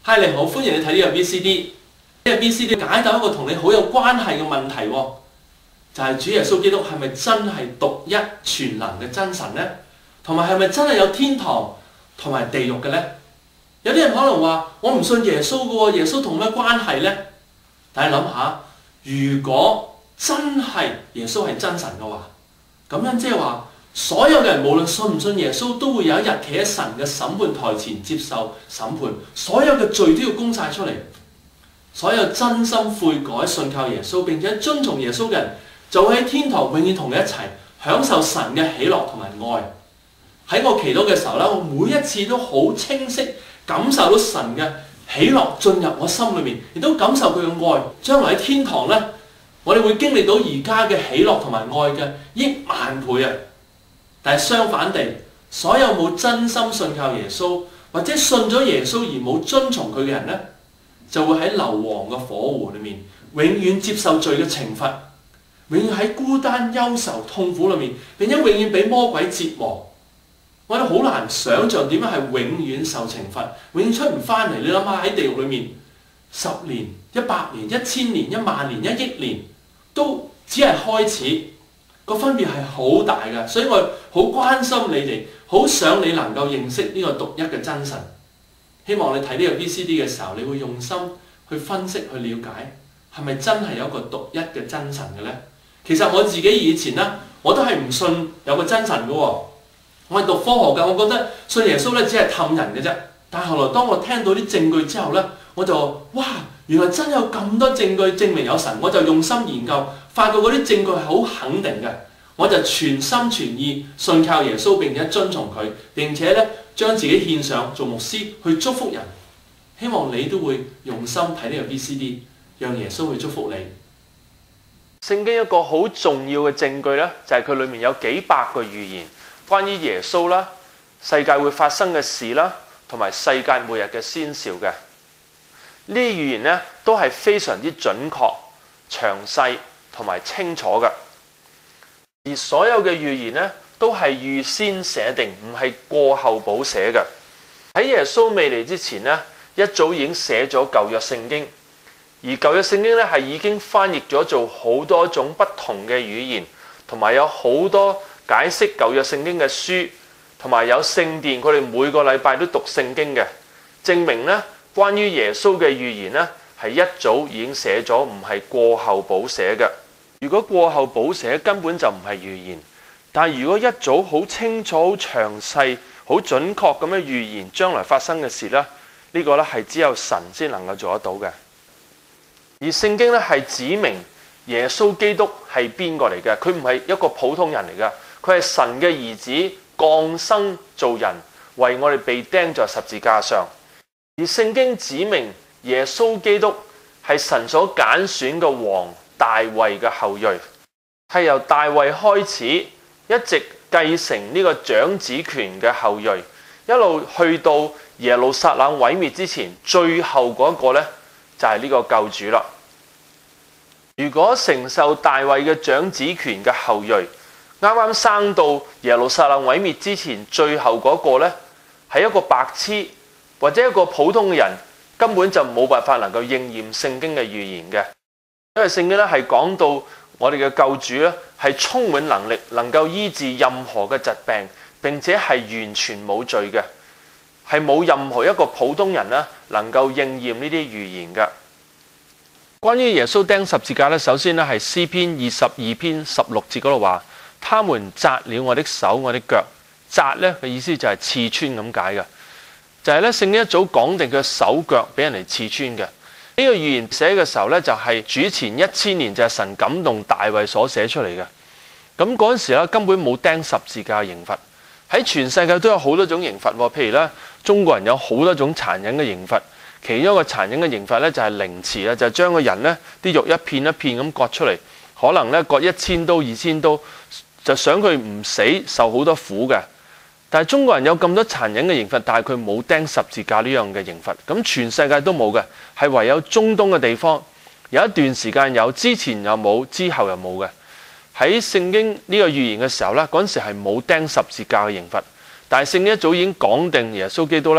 嗨，你好，歡迎你睇呢個 VCD。呢個 VCD 解答一個同你好有關係嘅問題喎，就係主耶穌基督係咪真係獨一全能嘅真神呢？同埋係咪真係有天堂同埋地獄嘅呢？有啲人可能話：我唔信耶穌嘅喎，耶穌同咩關係呢？但係諗下，如果真係耶穌係真神嘅話，咁樣即係話，所有嘅人無論信唔信耶穌，都會有一日企喺神嘅審判台前接受審判，所有嘅罪都要供晒出嚟。所有真心悔改、信靠耶穌並且遵從耶穌嘅人，就會喺天堂永遠同你一齊享受神嘅喜樂同埋愛。喺我祈禱嘅時候咧，我每一次都好清晰感受到神嘅喜樂進入我心裏面，亦都感受佢嘅愛。將來喺天堂咧，我哋會經歷到而家嘅喜樂同埋愛嘅億萬倍啊！但係相反地，所有冇真心信靠耶穌，或者信咗耶穌而冇遵從佢嘅人咧，就會喺硫磺嘅火湖裏面，永遠接受罪嘅懲罰，永遠喺孤單、憂愁、痛苦裏面，並且永遠俾魔鬼折磨。我哋好難想像點樣係永遠受懲罰，永遠出唔翻嚟。你諗下喺地獄裏面，10年、100年、1000年、10000年、1億年，都只係開始，個分別係好大㗎。所以我好關心你哋，好想你能夠認識呢個獨一嘅真神。希望你睇呢個 VCD 嘅時候，你會用心去分析、去了解，係咪真係有一個獨一嘅真神嘅呢？其實我自己以前呢，我都係唔信有個真神嘅喎。我係讀科學嘅，我覺得信耶穌咧只係氹人嘅啫。但係後來當我聽到啲證據之後呢，我就哇，原來真有咁多證據證明有神，我就用心研究，發覺嗰啲證據係好肯定嘅。我就全心全意信靠耶穌並且遵從佢，並且咧將自己獻上做牧師去祝福人。希望你都會用心睇呢個 VCD， 讓耶穌去祝福你。聖經一個好重要嘅證據咧，就係佢裏面有幾百個預言，關於耶穌啦、世界會發生嘅事啦，同埋世界末日嘅先兆嘅。呢啲預言咧都係非常之準確、詳細同埋清楚嘅。而所有嘅預言咧，都係預先寫定，唔係過後補寫嘅。喺耶穌未嚟之前咧，一早已經寫咗舊約聖經，而舊約聖經咧係已經翻譯咗做好多種不同嘅語言，同埋有好多解釋舊約聖經嘅書，同埋有聖殿，佢哋每個禮拜都讀聖經嘅，證明咧關於耶穌嘅預言咧係一早已經寫咗，唔係過後補寫嘅。如果過後補寫根本就唔係預言，但係如果一早好清楚、好詳細、好準確咁樣預言將來發生嘅事咧，呢個咧係只有神先能夠做得到嘅。而聖經咧係指明耶穌基督係邊個嚟嘅？佢唔係一個普通人嚟㗎，佢係神嘅兒子降生做人，為我哋被釘在十字架上。而聖經指明耶穌基督係神所揀選嘅王。大衛嘅後裔係由大衛開始，一直繼承呢個長子權嘅後裔，一路去到耶路撒冷毀滅之前，最後嗰一個呢，就係呢個救主啦。如果承受大衛嘅長子權嘅後裔，啱啱生到耶路撒冷毀滅之前，最後嗰個呢，係一個白痴或者一個普通嘅人，根本就冇辦法能夠應驗聖經嘅預言嘅。因為聖經咧係講到我哋嘅救主咧係充滿能力，能夠醫治任何嘅疾病，並且係完全冇罪嘅，係冇任何一個普通人咧能夠應驗呢啲預言嘅。關於耶穌釘十字架咧，首先咧係詩篇22篇16節嗰度話：他們扎了我的手，我的腳。扎咧嘅意思就係刺穿咁解嘅，就係咧聖經一早講定佢手腳俾人哋刺穿嘅。呢個預言寫嘅時候呢，就係主前1000年，就係神感動大衛所寫出嚟嘅。咁嗰陣時咧根本冇釘十字架嘅刑罰，喺全世界都有好多種刑罰。譬如咧，中國人有好多種殘忍嘅刑罰，其中一個殘忍嘅刑罰呢，就係凌遲啊，就係將個人呢啲肉一片一片咁割出嚟，可能呢割1000刀、2000刀，就想佢唔死，受好多苦嘅。但係中國人有咁多殘忍嘅刑罰，但係佢冇釘十字架呢樣嘅刑罰，咁全世界都冇嘅，係唯有中東嘅地方有一段時間有，之前又冇，之後又冇嘅。喺聖經呢個預言嘅時候呢，嗰陣時係冇釘十字架嘅刑罰，但係聖經一早已經講定耶穌基督呢，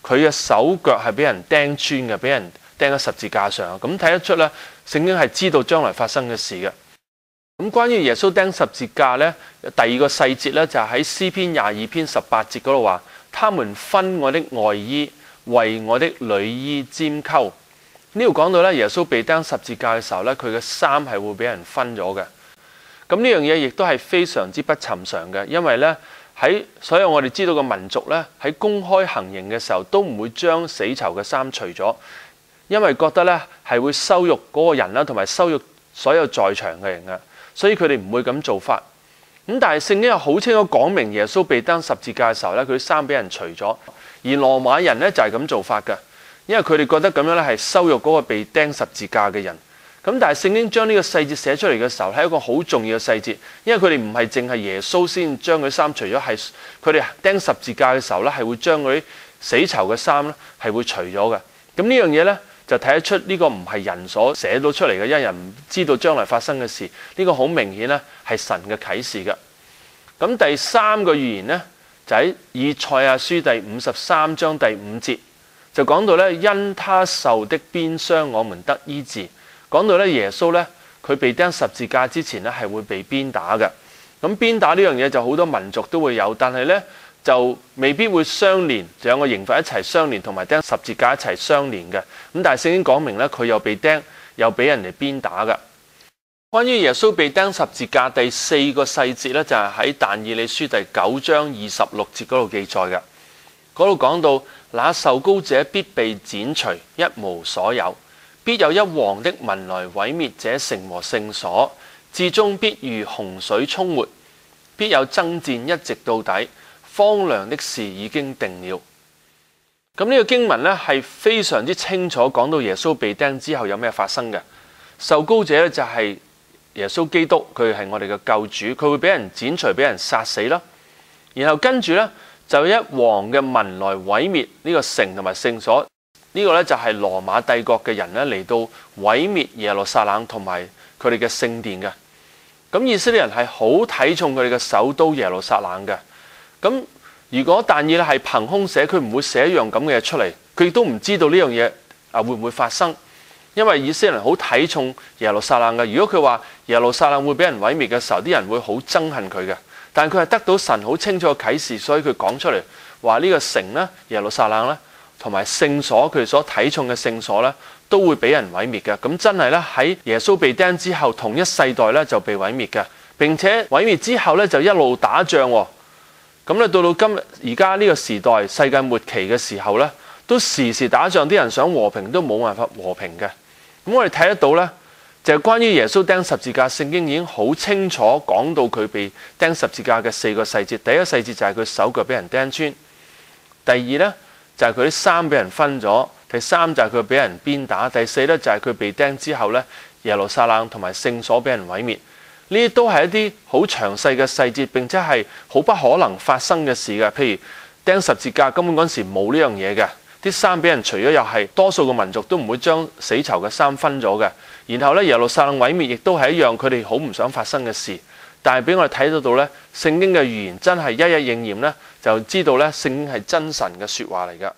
佢嘅手腳係俾人釘穿嘅，俾人釘喺十字架上。咁睇得出咧，聖經係知道將來發生嘅事嘅。咁關於耶穌釘十字架咧，第二個細節咧就係喺詩篇22篇18節嗰度話：他們分我的外衣，為我的裏衣拈鬮。呢度講到咧，耶穌被釘十字架嘅時候咧，佢嘅衫係會俾人分咗嘅。咁呢樣嘢亦都係非常之不尋常嘅，因為咧喺所有我哋知道嘅民族咧，喺公開行刑嘅時候都唔會將死囚嘅衫除咗，因為覺得咧係會羞辱嗰個人啦，同埋羞辱所有在場嘅人嘅，所以佢哋唔會咁做法。咁但係聖經又好清楚講明，耶穌被釘十字架嘅時候咧，佢啲衫俾人除咗，而羅馬人咧就係咁做法嘅。因為佢哋覺得咁樣咧係羞辱嗰個被釘十字架嘅人，咁但係聖經將呢個細節寫出嚟嘅時候係一個好重要嘅細節，因為佢哋唔係淨係耶穌先將佢衫除咗，係佢哋釘十字架嘅時候咧係會將嗰啲死囚嘅衫咧係會除咗嘅。咁呢樣嘢咧就睇得出呢個唔係人所寫到出嚟嘅，因為人唔知道將來發生嘅事，呢個好明顯咧係神嘅啟示嘅。咁第三個預言咧就喺以賽亞書第53章第5節。就講到咧，因他受的鞭傷，我們得醫治。講到咧，耶穌咧，佢被釘十字架之前咧，係會被鞭打嘅。咁鞭打呢樣嘢就好多民族都會有，但係咧就未必會相連，兩個刑罰一齊相連，同埋釘十字架一齊相連嘅。咁但係聖經講明咧，佢又被釘，又俾人哋鞭打嘅。關於耶穌被釘十字架第四個細節咧，就係喺但以理書第9章26節嗰度記載嘅。嗰度講到，那受膏者必被剪除，一無所有，必有一王的民來毀滅這城和聖所，至終必如洪水沖沒，必有爭戰一直到底，荒涼的事已經定了。咁呢個經文呢係非常之清楚講到耶穌被釘之後有咩發生嘅。受膏者呢就係耶穌基督，佢係我哋嘅救主，佢會俾人剪除，俾人殺死啦。然後跟住呢，就一王嘅民來毀滅呢個城同埋聖所，呢個呢，就係羅馬帝國嘅人呢嚟到毀滅耶路撒冷同埋佢哋嘅聖殿嘅。咁以色列人係好睇重佢哋嘅首都耶路撒冷嘅。咁如果但以理係憑空寫，佢唔會寫一樣咁嘅嘢出嚟，佢亦都唔知道呢樣嘢會唔會發生，因為以色列人好睇重耶路撒冷嘅。如果佢話耶路撒冷會俾人毀滅嘅時候，啲人會好憎恨佢嘅。但佢係得到神好清楚嘅啟示，所以佢講出嚟話呢個城呢，耶路撒冷呢，同埋聖所，佢哋所睇重嘅聖所呢，都會俾人毀滅嘅。咁真係呢，喺耶穌被釘之後，同一世代呢就被毀滅嘅。並且毀滅之後呢，就一路打仗喎。咁咧到今日而家呢個時代世界末期嘅時候呢，都時時打仗，啲人想和平都冇辦法和平嘅。咁我哋睇得到呢，就係關於耶穌釘十字架，聖經已經好清楚講到佢被釘十字架嘅4個細節。第一個細節就係佢手腳俾人釘穿，第二呢，就係佢啲衫俾人分咗，第三就係佢俾人鞭打，第四呢，就係佢被釘之後呢，耶路撒冷同埋聖所俾人毀滅。呢啲都係一啲好詳細嘅細節，並且係好不可能發生嘅事嘅。譬如釘十字架根本嗰陣時冇呢樣嘢嘅，啲衫俾人除咗，又係多數嘅民族都唔會將死囚嘅衫分咗嘅。然後咧，耶路撒冷毀滅亦都係一樣，佢哋好唔想發生嘅事。但係俾我哋睇得到咧，聖經嘅預言真係一一應驗咧，就知道咧，聖經係真神嘅説話嚟㗎。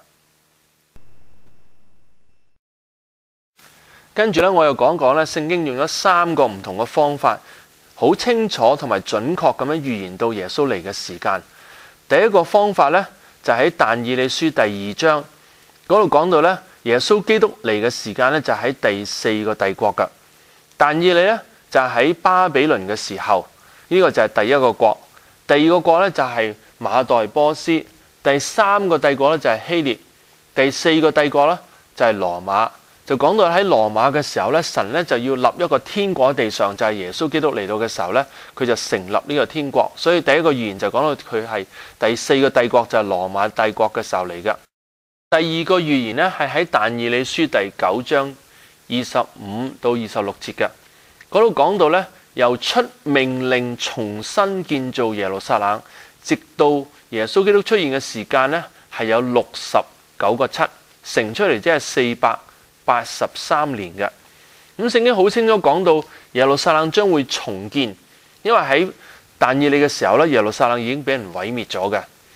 跟住咧，我又講講咧，聖經用咗3個唔同嘅方法，好清楚同埋準確咁樣預言到耶穌嚟嘅時間。第一個方法咧，就喺但以理書第2章嗰度講到咧，耶穌基督嚟嘅時間咧，就喺第4個帝國㗎。但以理咧就喺巴比倫嘅時候，呢個就係第一個國。第二個國咧就係馬代波斯。第3個帝國咧就係希臘。第4個帝國咧就係羅馬。就講到喺羅馬嘅時候咧，神咧就要立一個天國喺地上，就係耶穌基督嚟到嘅時候咧，佢就成立呢個天國。所以第一個預言就講到佢係第4個帝國，就係羅馬帝國嘅時候嚟㗎。第二個預言咧係喺但以理書第9章25到26節嘅，嗰度講到咧，由出命令重新建造耶路撒冷，直到耶穌基督出現嘅時間咧，係有69個7，乘出嚟即係483年嘅。咁聖經好清楚講到耶路撒冷將會重建，因為喺但以理嘅時候咧，耶路撒冷已經俾人毀滅咗嘅。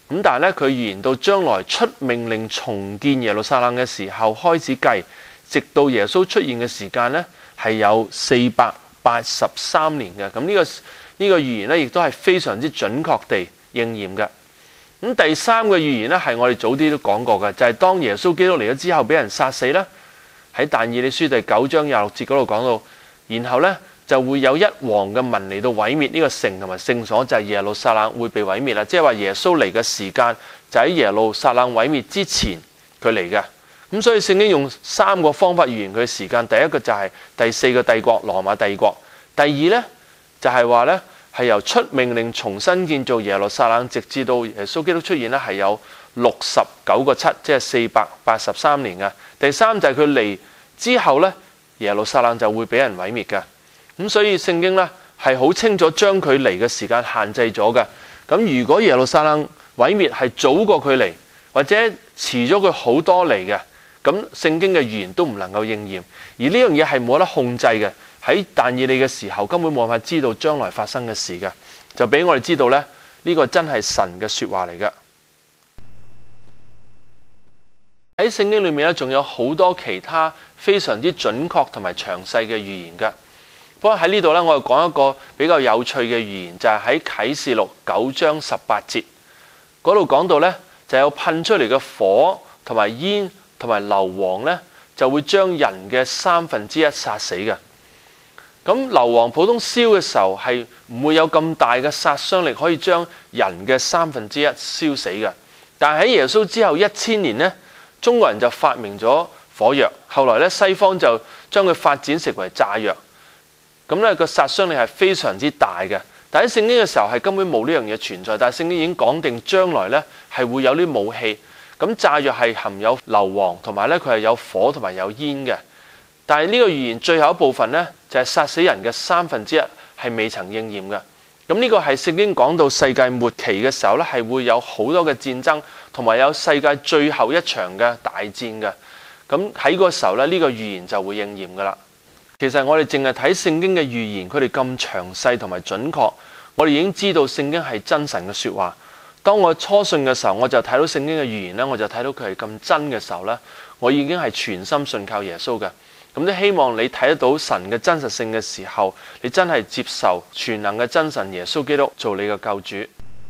咁但係咧，佢預言到將來出命令重建耶路撒冷嘅時候開始計，直到耶穌出現嘅時間咧，係有483年嘅。咁呢個預言咧，亦都係非常之準確地應驗嘅。咁第三個預言咧，係我哋早啲都講過嘅，就係當耶穌基督嚟咗之後，俾人殺死啦。喺但以理書第9章26節嗰度講到，然後咧就會有一王嘅民嚟到毀滅呢個城同埋聖所，就係耶路撒冷會被毀滅啦。即係話耶穌嚟嘅時間就喺耶路撒冷毀滅之前佢嚟嘅。咁所以聖經用3個方法預言佢嘅時間。第一個就係第4個帝國羅馬帝國。第二咧就係話咧係由出命令重新建造耶路撒冷，直至到耶穌基督出現咧係有69個7，即係483年嘅。第三就係佢嚟之後咧，耶路撒冷就會俾人毀滅嘅。咁所以聖經咧係好清楚將佢嚟嘅時間限制咗嘅。咁如果耶路撒冷毀滅係早過佢嚟，或者遲咗佢好多嚟嘅，咁聖經嘅預言都唔能夠應驗。而呢樣嘢係冇得控制嘅。喺但以理嘅時候根本冇辦法知道將來發生嘅事嘅，就俾我哋知道咧，呢個真係神嘅說話嚟嘅。喺聖經裏面咧，仲有好多其他非常之準確同埋詳細嘅預言嘅。不過喺呢度咧，我哋講一個比較有趣嘅預言，就係喺啟示錄9章18節嗰度講到咧，就有噴出嚟嘅火同埋煙同埋硫磺咧，就會將人嘅1/3殺死嘅。咁硫磺普通燒嘅時候係唔會有咁大嘅殺傷力，可以將人嘅1/3燒死嘅。但係喺耶穌之後1000年呢，中國人就發明咗火藥，後來咧西方就將佢發展成為炸藥。咁咧個殺傷力係非常之大嘅。但喺聖經嘅時候係根本冇呢樣嘢存在，但係聖經已經講定將來咧係會有啲武器。咁炸藥係含有硫磺，同埋咧佢係有火同埋有煙嘅。但係呢個預言最後一部分呢，就係殺死人嘅1/3係未曾應驗嘅。咁呢個係聖經講到世界末期嘅時候呢，係會有好多嘅戰爭，同埋有世界最後一場嘅大戰嘅。咁喺嗰個時候呢，呢個預言就會應驗噶啦。其實我哋淨係睇聖經嘅預言，佢哋咁詳細同埋準確，我哋已經知道聖經係真神嘅說話。當我初信嘅時候，我就睇到聖經嘅預言呢，我就睇到佢係咁真嘅時候呢，我已經係全心信靠耶穌嘅。咁都希望你睇得到神嘅真實性嘅時候，你真係接受全能嘅真神耶穌基督做你嘅救主。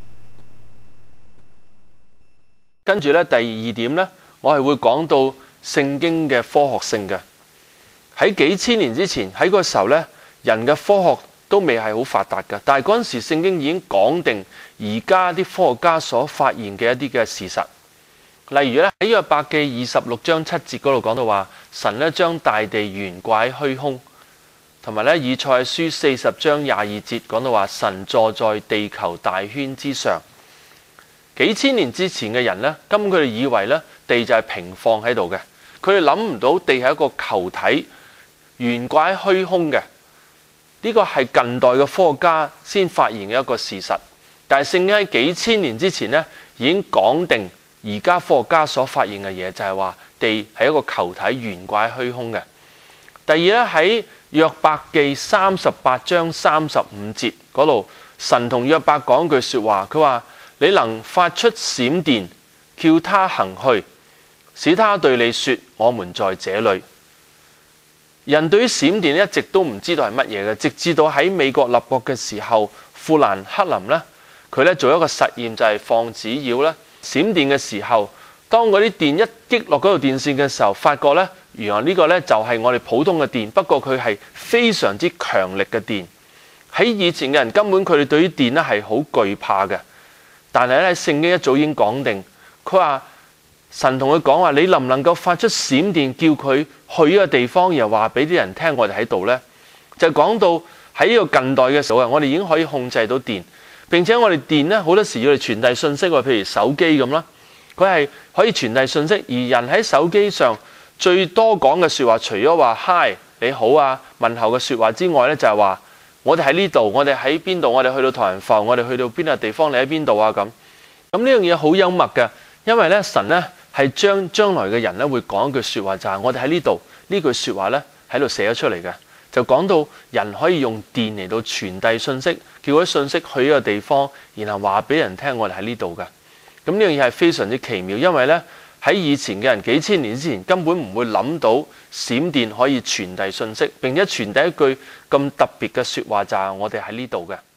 跟住咧，第二點呢，我係會講到聖經嘅科學性嘅。喺幾千年之前，喺嗰個時候呢，人嘅科學都未係好發達嘅，但係嗰陣時聖經已經講定而家啲科學家所發現嘅一啲嘅事實。例如咧，喺約伯記26章7節嗰度講到話，神咧將大地懸掛喺虛空，同埋咧以賽亞書40章22節講到話，神坐在地球大圈之上。幾千年之前嘅人呢，根本佢哋以為咧地就係平放喺度嘅，佢哋諗唔到地係一個球體懸掛喺虛空嘅。呢個係近代嘅科學家先發現嘅一個事實，但係聖經喺幾千年之前呢，已經講定。而家科學家所發現嘅嘢就係話地係一個球體懸掛喺虛空嘅。第二咧，喺約伯記38章35節嗰度，神同約伯講句說話，佢話：你能發出閃電，叫他行去，使他對你說：我們在這裏。人對於閃電一直都唔知道係乜嘢嘅，直至到喺美國立國嘅時候，富蘭克林呢，佢咧做一個實驗，就係放紙鷂咧。閃電嘅時候，當嗰啲電一擊落嗰條電線嘅時候，發覺呢，原來呢個呢就係我哋普通嘅電，不過佢係非常之強力嘅電。喺以前嘅人根本佢哋對於電呢係好懼怕嘅，但係咧聖經一早已經講定，佢話神同佢講話，你能唔能夠發出閃電，叫佢去呢個地方，然後話俾啲人聽我哋喺度呢？就講到喺呢個近代嘅時候啊，我哋已經可以控制到電。並且我哋電咧好多時要嚟傳遞信息喎，譬如手機咁啦，佢係可以傳遞信息。而人喺手機上最多講嘅説話，除咗話 Hi 你好啊問候嘅説話之外咧，就係話我哋喺呢度，我哋喺邊度，我哋去到唐人埠，我哋去到邊個地方，你喺邊度啊咁。咁呢樣嘢好幽默嘅，因為咧神咧係將來嘅人咧會講一句説話，就係我哋喺呢度，呢句説話咧喺度寫咗出嚟嘅。就講到人可以用電嚟到傳遞信息，叫嗰啲信息去呢個地方，然後話俾人聽我哋喺呢度嘅。 咁呢樣嘢係非常之奇妙，因為呢，喺以前嘅人幾千年之前根本唔會諗到閃電可以傳遞信息，並且傳遞一句咁特別嘅說話，就係我哋喺呢度嘅。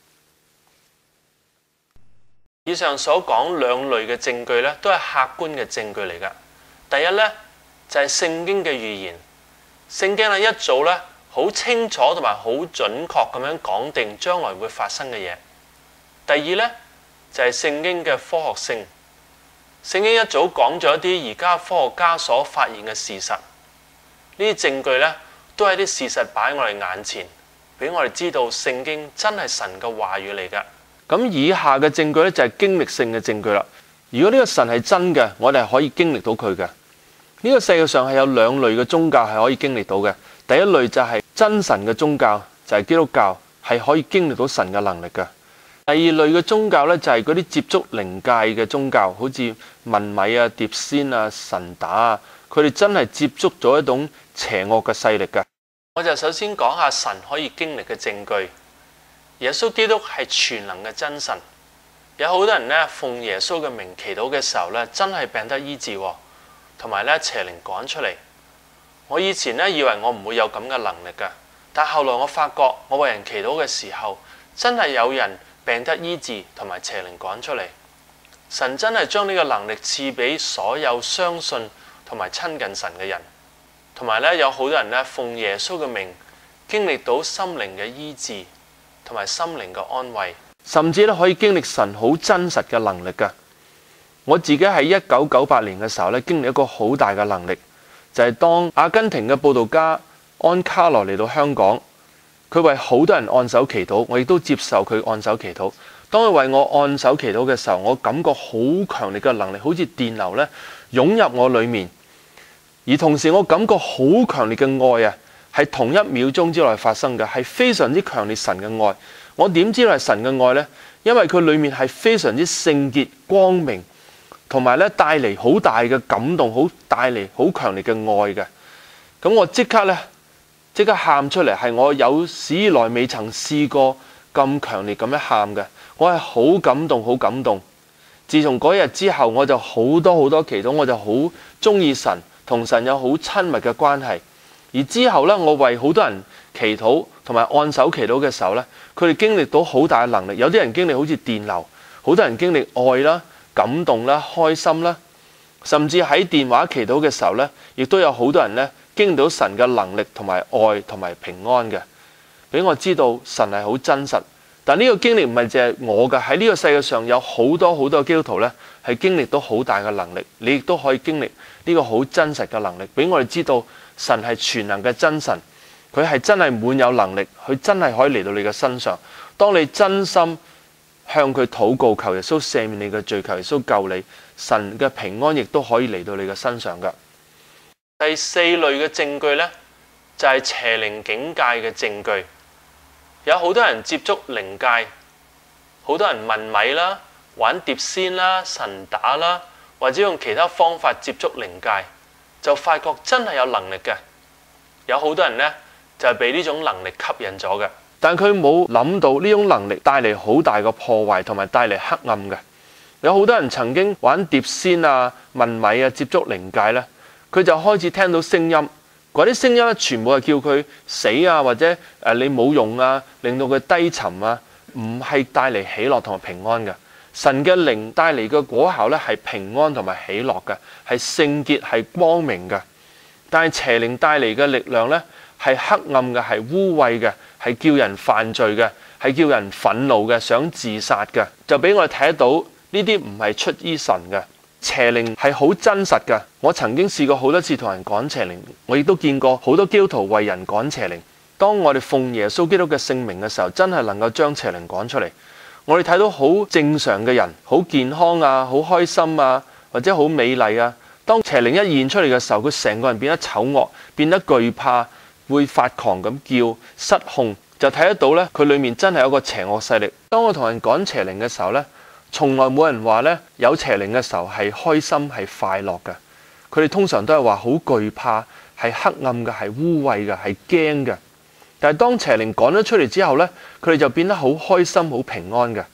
以上所講兩類嘅證據呢，都係客觀嘅證據嚟㗎。第一呢，就係聖經嘅預言，聖經一早呢，好清楚同埋好準確咁樣講定將來會發生嘅嘢。第二呢，就係聖經嘅科學性，聖經一早講咗一啲而家科學家所發現嘅事實，呢啲證據呢，都係啲事實擺喺我哋眼前，俾我哋知道聖經真係神嘅話語嚟㗎。咁以下嘅證據呢，就係經歷性嘅證據啦。如果呢個神係真嘅，我哋係可以經歷到佢嘅。呢個世界上係有兩類嘅宗教係可以經歷到嘅。第一類就係真神嘅宗教，就係基督教，係可以經歷到神嘅能力嘅。第二類嘅宗教呢，就係嗰啲接觸靈界嘅宗教，好似問米啊、碟仙啊、神打啊，佢哋真係接觸咗一種邪惡嘅勢力嘅。我就首先講下神可以經歷嘅證據。耶穌基督係全能嘅真神，有好多人呢，奉耶穌嘅名祈禱嘅時候呢，真係病得醫治，同埋呢邪靈趕出嚟。我以前呢，以為我唔會有咁嘅能力㗎，但後來我發覺我為人祈禱嘅時候，真係有人病得醫治同埋邪靈趕出嚟。神真係將呢個能力賜俾所有相信同埋親近神嘅人，同埋呢，有好多人呢，奉耶穌嘅名經歷到心靈嘅醫治同埋心靈嘅安慰，甚至咧可以經歷神好真實嘅能力㗎。我自己喺1998年嘅時候咧，經歷一個好大嘅能力，就係當阿根廷嘅佈道家安卡羅嚟到香港，佢為好多人按手祈禱，我亦都接受佢按手祈禱。當佢為我按手祈禱嘅時候，我感覺好強烈嘅能力，好似電流咧湧入我裏面，而同時我感覺好強烈嘅愛啊！係同一秒鐘之內發生嘅，係非常之強烈神嘅愛。我點知道係神嘅愛呢？因為佢裏面係非常之聖潔、光明，同埋咧帶嚟好大嘅感動，好帶嚟好強烈嘅愛嘅。咁我即刻喊出嚟，係我有史以來未曾試過咁強烈咁樣喊嘅。我係好感動，好感動。自從嗰日之後，我就好多祈禱，我就好中意神，同神有好親密嘅關係。而之後呢，我為好多人祈禱同埋按手祈禱嘅時候呢，佢哋經歷到好大嘅能力。有啲人經歷好似電流，好多人經歷愛啦、感動啦、開心啦，甚至喺電話祈禱嘅時候呢，亦都有好多人呢經歷到神嘅能力同埋愛同埋平安嘅，俾我知道神係好真實。但呢個經歷唔係淨係我嘅，喺呢個世界上有好多基督徒呢係經歷到好大嘅能力，你亦都可以經歷呢個好真實嘅能力，俾我哋知道神係全能嘅真神，佢係真係滿有能力，佢真係可以嚟到你嘅身上。當你真心向佢禱告，求耶穌赦免你嘅罪，求耶穌救你，神嘅平安亦都可以嚟到你嘅身上㗎。第四類嘅證據呢，就係邪靈境界嘅證據。有好多人接觸靈界，好多人問米啦、玩碟仙啦、神打啦，或者用其他方法接觸靈界，就發覺真係有能力嘅。有好多人呢，就係被呢種能力吸引咗嘅，但佢冇諗到呢種能力帶嚟好大嘅破壞同埋帶嚟黑暗嘅。有好多人曾經玩碟仙啊、問米啊、接觸靈界呢，佢就開始聽到聲音。嗰啲聲音咧，全部係叫佢死啊，或者你冇用啊，令到佢低沉啊，唔係帶嚟喜樂同埋平安嘅。神嘅靈帶嚟嘅果效咧，係平安同埋喜樂嘅，係聖潔，係光明嘅。但係邪靈帶嚟嘅力量咧，係黑暗嘅，係污穢嘅，係叫人犯罪嘅，係叫人憤怒嘅，想自殺嘅，就俾我哋睇得到呢啲唔係出於神嘅。邪靈係好真實㗎，我曾經試過好多次同人趕邪靈，我亦都見過好多基督徒為人趕邪靈。當我哋奉耶穌基督嘅聖名嘅時候，真係能夠將邪靈趕出嚟。我哋睇到好正常嘅人，好健康啊，好開心啊，或者好美麗啊。當邪靈一現出嚟嘅時候，佢成個人變得醜惡，變得懼怕，會發狂咁叫，失控，就睇得到呢，佢裏面真係有個邪惡勢力。當我同人趕邪靈嘅時候呢，從來冇人話呢，有邪靈嘅時候係開心係快樂嘅，佢哋通常都係話好懼怕，係黑暗嘅，係污穢嘅，係驚嘅。但係當邪靈趕咗出嚟之後呢，佢哋就變得好開心好平安嘅。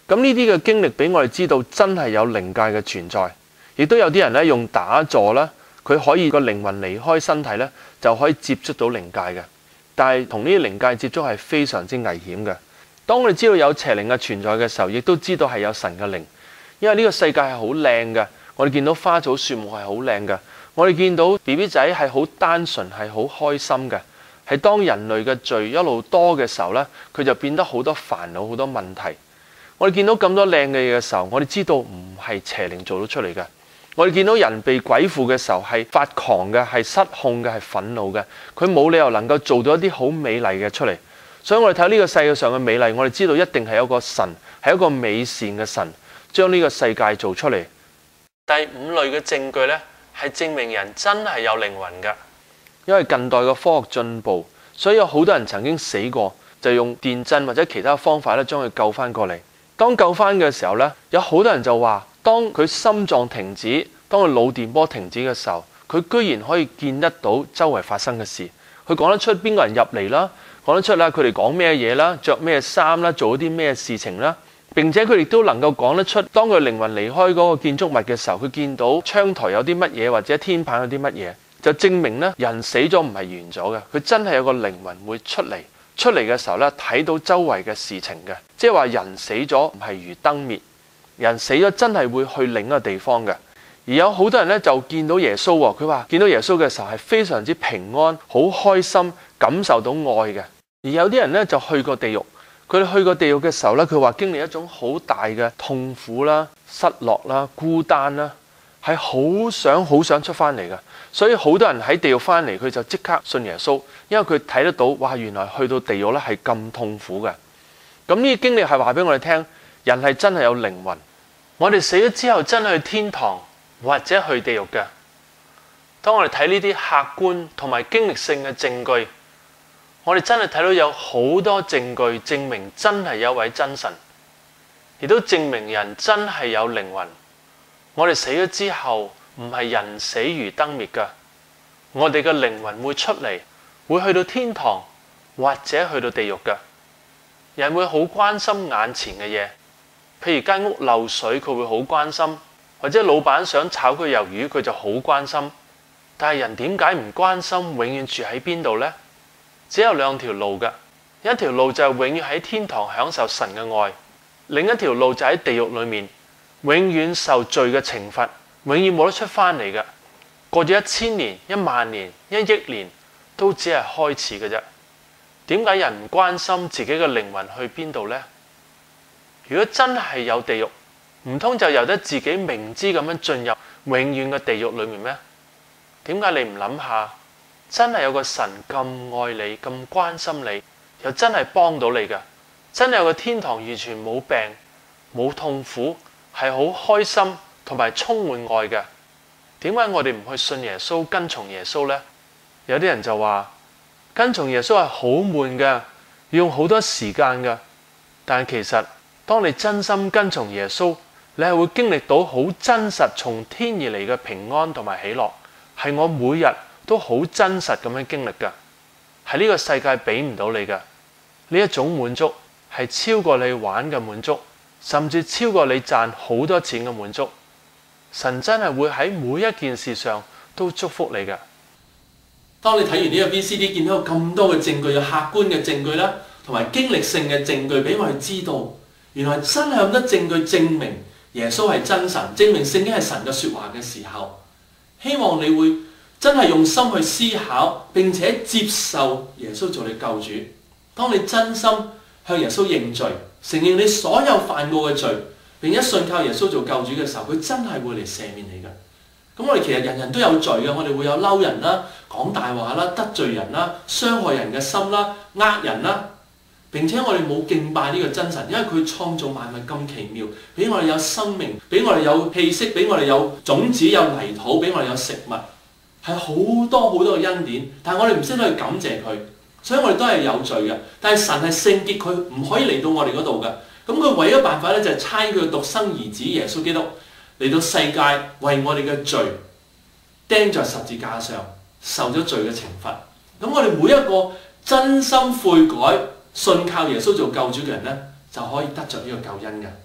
咁呢啲嘅經歷俾我哋知道真係有靈界嘅存在，亦都有啲人咧用打坐啦，佢可以個靈魂離開身體咧就可以接觸到靈界嘅。但係同呢啲靈界接觸係非常之危險嘅。當我哋知道有邪靈嘅存在嘅時候，亦都知道係有神嘅靈，因為呢個世界係好靚嘅。我哋見到花草樹木係好靚嘅，我哋見到 BB 仔係好單純，係好開心嘅。係當人類嘅罪一路多嘅時候呢，佢就變得好多煩惱、好多問題。我哋見到咁多靚嘅嘢嘅時候，我哋知道唔係邪靈做到出嚟嘅。我哋見到人被鬼附嘅時候係發狂嘅，係失控嘅，係憤怒嘅，佢冇理由能夠做到一啲好美麗嘅出嚟。所以我哋睇呢個世界上嘅美麗，我哋知道一定係有個神，係一個美善嘅神將呢個世界做出嚟。第五類嘅證據呢，係證明人真係有靈魂㗎。因為近代嘅科學進步，所以有好多人曾經死過，就用電震或者其他方法咧將佢救翻過嚟。當救翻嘅時候呢，有好多人就話，當佢心臟停止，當佢腦電波停止嘅時候，佢居然可以見得到周圍發生嘅事。佢講得出邊個人入嚟啦，講得出啦，佢哋講咩嘢啦，着咩衫啦，做啲咩事情啦。並且佢亦都能夠講得出，當佢靈魂離開嗰個建築物嘅時候，佢見到窗台有啲乜嘢，或者天棚有啲乜嘢，就證明呢，人死咗唔係完咗嘅，佢真係有個靈魂會出嚟嘅時候呢，睇到周圍嘅事情嘅，即係話人死咗唔係如燈滅，人死咗真係會去另一個地方嘅。而有好多人呢，就見到耶穌喎，佢話見到耶穌嘅時候係非常之平安，好開心，感受到愛嘅。而有啲人呢，就去過地獄。佢哋去過地獄嘅時候咧，佢話經歷一種好大嘅痛苦啦、失落啦、孤單啦，係好想出翻嚟嘅。所以好多人喺地獄翻嚟，佢就即刻信耶穌，因為佢睇得到，哇！原來去到地獄咧係咁痛苦嘅。咁呢啲經歷係話俾我哋聽，人係真係有靈魂。我哋死咗之後真係去天堂或者去地獄嘅。當我哋睇呢啲客觀同埋經歷性嘅證據，我哋真係睇到有好多證據證明真係有一位真神，亦都證明人真係有靈魂。我哋死咗之後唔係人死如燈滅㗎，我哋嘅靈魂會出嚟，會去到天堂或者去到地獄㗎。人會好關心眼前嘅嘢，譬如間屋漏水，佢會好關心，或者老闆想炒佢魷魚，佢就好關心。但係人點解唔關心永遠住喺邊度呢？只有兩條路㗎，一條路就係永遠喺天堂享受神嘅愛，另一條路就喺地獄裏面永遠受罪嘅懲罰，永遠冇得出翻嚟嘅。過咗1000年、10000年、1億年，都只係開始嘅啫。點解人唔關心自己嘅靈魂去邊度呢？如果真係有地獄，唔通就由得自己明知咁樣進入永遠嘅地獄裏面咩？點解你唔諗下？真係有個神咁愛你，咁關心你，又真係幫到你㗎。真係有個天堂完全冇病、冇痛苦，係好開心同埋充滿愛嘅。點解我哋唔去信耶穌、跟從耶穌呢？有啲人就話跟從耶穌係好悶㗎，要用好多時間㗎。但其實當你真心跟從耶穌，你係會經歷到好真實從天而嚟嘅平安同埋喜樂，係我每日都好真實咁樣經歷㗎，係呢個世界俾唔到你㗎。呢一種滿足係超過你玩嘅滿足，甚至超過你賺好多錢嘅滿足。神真係會喺每一件事上都祝福你㗎。 當你睇完呢個 VCD， 見到有咁多嘅證據，有客觀嘅證據啦，同埋經歷性嘅證據俾我哋知道，原來真係有咁多證據證明耶穌係真神，證明聖經係神嘅說話嘅時候，希望你會真係用心去思考，並且接受耶穌做你救主。當你真心向耶穌認罪，承認你所有犯過嘅罪，並且信靠耶穌做救主嘅時候，佢真係會嚟赦免你㗎。咁我哋其實人人都有罪嘅，我哋會有嬲人啦、講大話啦、得罪人啦、傷害人嘅心啦、呃人啦。並且我哋冇敬拜呢個真神，因為佢創造萬物咁奇妙，俾我哋有生命，俾我哋有氣息，俾我哋有種子、有泥土，俾我哋有食物。係好多好多嘅恩典，但係我哋唔識得去感謝佢，所以我哋都係有罪嘅。但係神係聖潔，佢唔可以嚟到我哋嗰度嘅。咁佢唯一辦法咧就係差佢嘅獨生兒子耶穌基督嚟到世界，為我哋嘅罪釘在十字架上，受咗罪嘅懲罰。咁我哋每一個真心悔改、信靠耶穌做救主嘅人咧，就可以得着呢個救恩嘅。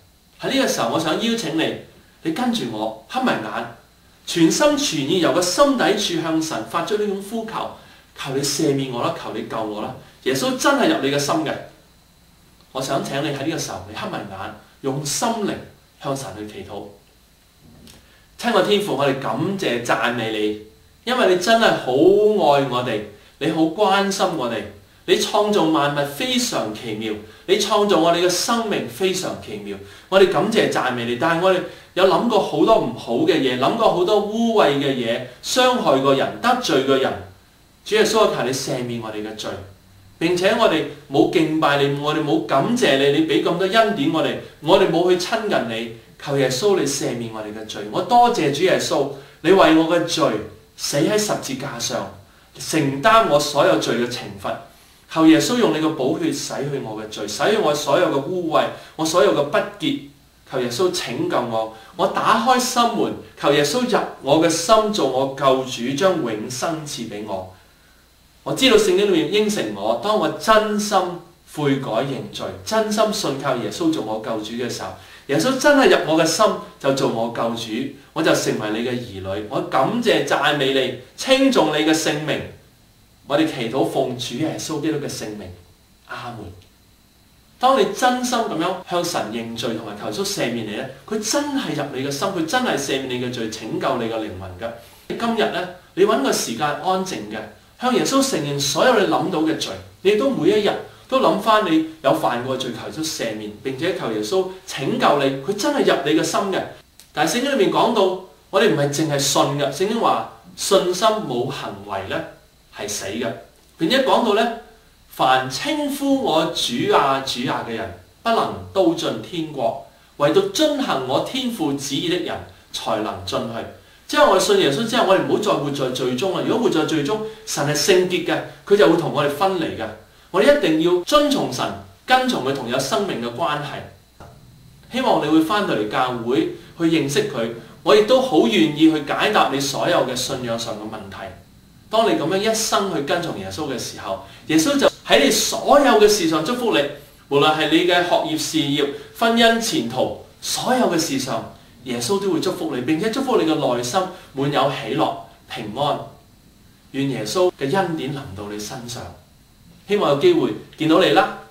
喺呢個時候，我想邀請你，你跟住我，黑埋眼，全心全意由個心底處向神發出呢種呼求，求你赦免我啦，求你救我啦。耶穌真係入你嘅心嘅。我想請你喺呢個時候，你黑埋眼，用心靈向神去祈禱。親愛天父，我哋感謝讚美你，因為你真係好愛我哋，你好關心我哋，你創造萬物非常奇妙，你創造我哋嘅生命非常奇妙。我哋感謝讚美你，但係我哋有諗過好多唔好嘅嘢，諗過好多污穢嘅嘢，傷害過人，得罪過人。主耶穌，求你赦免我哋嘅罪，並且我哋冇敬拜你，我哋冇感謝你，你俾咁多恩典我哋冇去親近你。求耶穌你赦免我哋嘅罪，我多謝主耶穌，你為我嘅罪死喺十字架上，承擔我所有罪嘅懲罰。求耶穌用你嘅寶血洗去我嘅罪，洗去我所有嘅污穢，我所有嘅不潔。求耶穌拯救我，我打開心門，求耶穌入我嘅心做我救主，將永生賜俾我。我知道聖經裏面應承我，當我真心悔改認罪，真心信靠耶穌做我救主嘅時候，耶穌真係入我嘅心就做我救主，我就成為你嘅兒女。我感謝讚美你，稱頌你嘅聖名。我哋祈禱奉主耶穌基督嘅聖名，阿門。當你真心咁樣向神認罪同埋求耶穌赦免你咧，佢真係入你嘅心，佢真係赦免你嘅罪，拯救你嘅靈魂㗎。今日咧，你揾個時間安靜嘅，向耶穌承認所有你諗到嘅罪，你亦都每一日都諗翻你有犯過罪，求耶穌赦免，並且求耶穌拯救你，佢真係入你嘅心嘅。但係聖經裏面講到，我哋唔係淨係信嘅，聖經話信心冇行為咧係死嘅，並且講到咧，凡稱呼我主啊主啊嘅人，不能都進天國，唯獨遵行我天父旨意的人才能進去。即係我哋信耶穌之後，我哋唔好再活在罪中啦。如果活在罪中，神係聖潔嘅，佢就會同我哋分離嘅。我哋一定要遵從神，跟從佢同有生命嘅關係。希望你會翻到嚟教會去認識佢，我亦都好願意去解答你所有嘅信仰上嘅問題。當你咁樣一生去跟從耶穌嘅時候，耶穌就喺你所有嘅事上祝福你，無論係你嘅學業、事業、婚姻、前途，所有嘅事上，耶穌都會祝福你，並且祝福你嘅內心滿有喜樂、平安。願耶穌嘅恩典臨到你身上。希望有機會見到你啦。